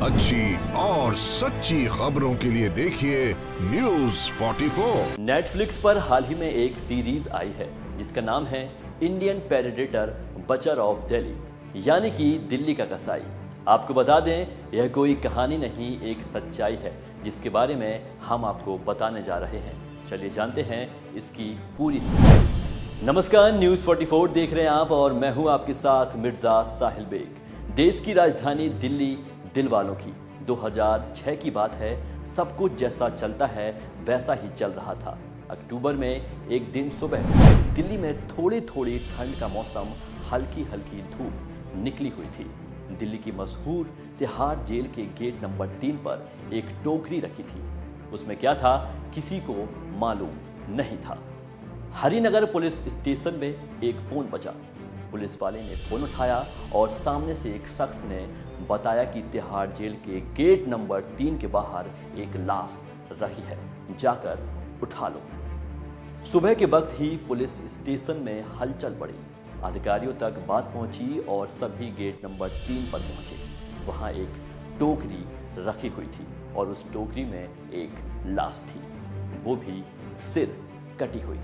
अच्छी और सच्ची खबरों के लिए देखिए न्यूज़ 44। नेटफ्लिक्स पर हाल ही में एक सीरीज आई है जिसका नाम है Indian predator butcher of Delhi, यानी कि दिल्ली का कसाई। आपको बता दें, यह कोई कहानी नहीं, एक सच्चाई है जिसके बारे में हम आपको बताने जा रहे हैं। चलिए जानते हैं इसकी पूरी सच्चाई। नमस्कार, न्यूज़ 44 देख रहे हैं आप और मैं हूं आपके साथ मिर्जा साहिल बेग। देश की राजधानी दिल्ली दिल वालों की 2006 की बात है। सब कुछ जैसा चलता है वैसा ही चल रहा था। अक्टूबर में एक दिन सुबह दिल्ली में थोड़ी थोड़ी ठंड का मौसम, हल्की हल्की धूप निकली हुई थी। दिल्ली की मशहूर तिहाड़ जेल के गेट नंबर 3 पर एक टोकरी रखी थी। उसमें क्या था किसी को मालूम नहीं था। हरिनगर पुलिस स्टेशन में एक फोन बजा। पुलिस वाले ने फोन उठाया और सामने से एक शख्स ने बताया कि तिहाड़ जेल के गेट नंबर 3 के बाहर एक लाश रखी है, जाकर उठा लो। सुबह के वक्त ही पुलिस स्टेशन में हलचल बढ़ी। अधिकारियों तक बात पहुंची और सभी गेट नंबर 3 पर पहुंचे। वहां एक टोकरी रखी हुई थी और उस टोकरी में एक लाश थी, वो भी सिर कटी हुई।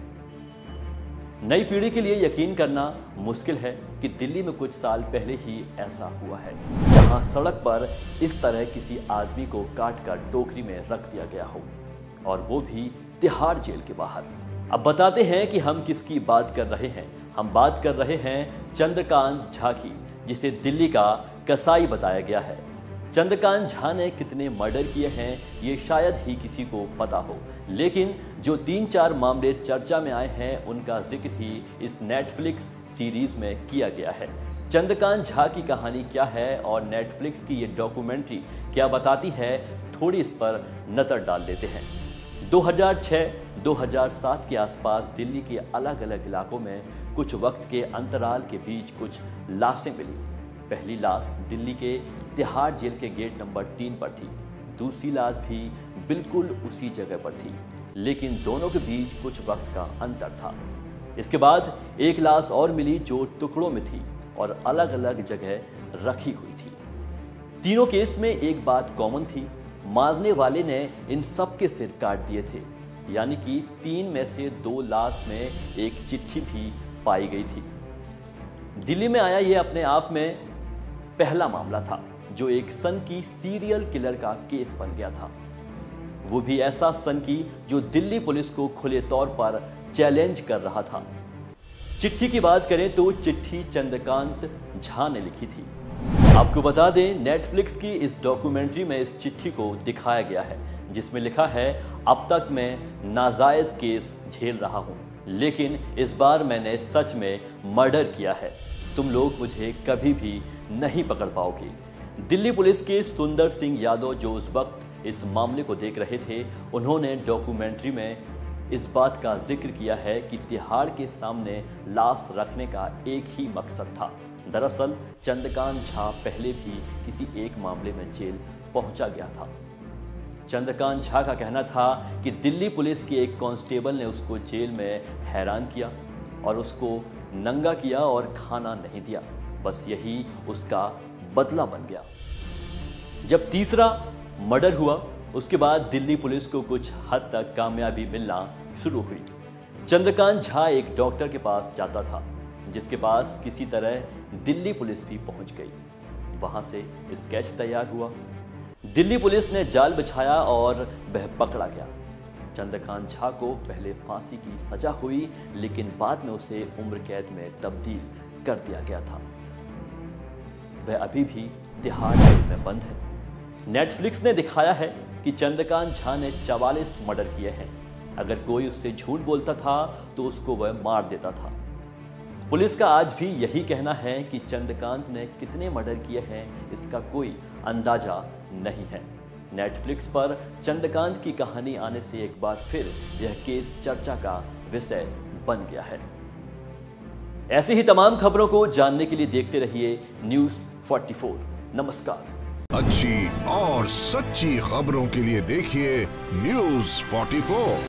नई पीढ़ी के लिए यकीन करना मुश्किल है कि दिल्ली में कुछ साल पहले ही ऐसा हुआ है, जहां सड़क पर इस तरह किसी आदमी को काटकर टोकरी में रख दिया गया हो, और वो भी तिहाड़ जेल के बाहर। अब बताते हैं कि हम किसकी बात कर रहे हैं। हम बात कर रहे हैं चंद्रकांत झा की, जिसे दिल्ली का कसाई बताया गया है। चंद्रकांत झा ने कितने मर्डर किए हैं ये शायद ही किसी को पता हो, लेकिन जो 3-4 मामले चर्चा में आए हैं उनका जिक्र ही इस नेटफ्लिक्स सीरीज में किया गया है। चंद्रकांत झा की कहानी क्या है और नेटफ्लिक्स की ये डॉक्यूमेंट्री क्या बताती है, थोड़ी इस पर नजर डाल देते हैं। 2006-2007 के आसपास दिल्ली के अलग अलग इलाकों में कुछ वक्त के अंतराल के बीच कुछ लाशें मिली। पहली लाश दिल्ली के तिहाड़ जेल के गेट नंबर 3 पर थी। दूसरी लाश भी बिल्कुल उसी जगह पर थी, लेकिन दोनों के बीच कुछ वक्त का अंतर था। इसके बाद एक लाश और मिली जो टुकड़ों में थी और अलग अलग जगह रखी हुई थी। तीनों केस में एक बात कॉमन थी, मारने वाले ने इन सब के सिर काट दिए थे, यानी कि 3 में से 2 लाश में एक चिट्ठी भी पाई गई थी। दिल्ली में आया ये अपने आप में पहला मामला था जो एक सनकी सीरियल किलर का केस बन गया था। वो भी ऐसा सनकी जो दिल्ली पुलिस को खुले तौर पर चैलेंज कर रहा था। चिट्ठी की बात करें तो चिट्ठी चंद्रकांत झा ने लिखी थी। आपको बता दें, नेटफ्लिक्स की इस डॉक्यूमेंट्री में इस चिट्ठी को दिखाया गया है, जिसमें लिखा है, अब तक मैं नाजायज केस झेल रहा हूं, लेकिन इस बार मैंने सच में मर्डर किया है। तुम लोग मुझे कभी भी नहीं पकड़ पाओगे। दिल्ली पुलिस के सुंदर सिंह यादव, जो उस वक्त इस मामले को देख रहे थे, उन्होंने डॉक्यूमेंट्री में इस बात का जिक्र किया है कि तिहाड़ के सामने लाश रखने का एक ही मकसद था। दरअसल चंद्रकांत झा पहले भी किसी एक मामले में जेल पहुंचा गया था। चंद्रकांत झा का कहना था कि दिल्ली पुलिस के एक कांस्टेबल ने उसको जेल में हैरान किया और उसको नंगा किया और खाना नहीं दिया। बस यही उसका बदला बन गया। जब तीसरा मर्डर हुआ, उसके बाद दिल्ली पुलिस को कुछ हद तक कामयाबी मिलना शुरू हुई। चंद्रकांत झा एक डॉक्टर के पास जाता था, जिसके पास किसी तरह दिल्ली पुलिस भी पहुंच गई। वहां से स्केच तैयार हुआ। दिल्ली पुलिस ने जाल बिछाया और वह पकड़ा गया। चंद्रकांत झा को पहले फांसी की सजा हुई, लेकिन बाद में उसे उम्र कैद में तब्दील कर दिया गया था। वह अभी भी तिहाड़ जेल में बंद है। नेटफ्लिक्स ने दिखाया है कि चंद्रकांत झा ने 44 मर्डर किए हैं। अगर कोई उससे झूठ बोलता था तो उसको वह मार देता था। पुलिस का आज भी यही कहना है कि चंद्रकांत ने कितने मर्डर किए हैं इसका कोई अंदाजा नहीं है। नेटफ्लिक्स पर चंद्रकांत की कहानी आने से एक बार फिर यह केस चर्चा का विषय बन गया है। ऐसी ही तमाम खबरों को जानने के लिए देखते रहिए न्यूज़ 44। नमस्कार। अच्छी और सच्ची खबरों के लिए देखिए न्यूज़ 44।